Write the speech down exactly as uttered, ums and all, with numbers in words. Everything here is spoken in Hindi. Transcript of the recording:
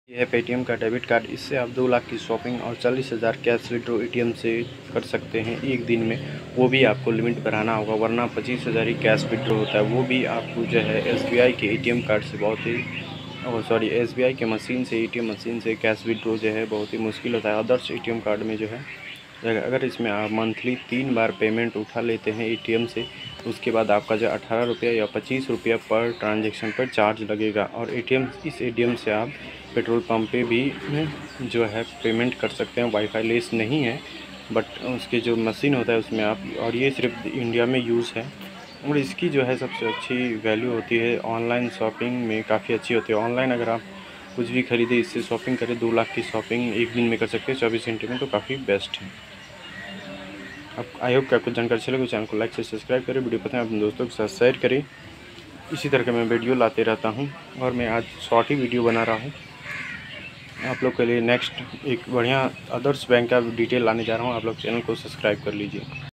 ये है पेटीएम का डेबिट कार्ड। इससे आप दो लाख की शॉपिंग और चालीस हज़ार कैश विड्रॉ एटीएम से कर सकते हैं एक दिन में। वो भी आपको लिमिट बढ़ाना होगा, वरना पच्चीस हज़ार ही कैश विड्रॉ होता है। वो भी आपको जो है एसबीआई के एटीएम कार्ड से बहुत ही और सॉरी एसबीआई के मशीन से एटीएम मशीन से कैश विड्रॉ जो है बहुत ही मुश्किल होता है। अदर्स एटीएम कार्ड में जो है अगर इसमें आप मंथली तीन बार पेमेंट उठा लेते हैं एटीएम से, उसके बाद आपका जो अठारह रुपया या पच्चीस रुपया पर ट्रांजैक्शन पर चार्ज लगेगा। और एटीएम इस एटीएम से आप पेट्रोल पंप पे भी जो है पेमेंट कर सकते हैं। वाईफाई लेस नहीं है, बट उसके जो मशीन होता है उसमें आप, और ये सिर्फ इंडिया में यूज़ है। और इसकी जो है सबसे अच्छी वैल्यू होती है ऑनलाइन शॉपिंग में, काफ़ी अच्छी होती है। ऑनलाइन अगर आप कुछ भी खरीदे, इससे शॉपिंग करें, दो लाख की शॉपिंग एक दिन में कर सकते हैं चौबीस घंटे में, तो काफ़ी बेस्ट है। अब आई होप कि आपको जानकारी चलेगी। चैनल को लाइक से सब्सक्राइब करें, वीडियो पसंद है अपने दोस्तों के साथ शेयर करें। इसी तरह के मैं वीडियो लाते रहता हूं, और मैं आज शॉर्ट ही वीडियो बना रहा हूं आप लोग के लिए। नेक्स्ट एक बढ़िया अदर्स बैंक का डिटेल लाने जा रहा हूं, आप लोग चैनल को सब्सक्राइब कर लीजिए।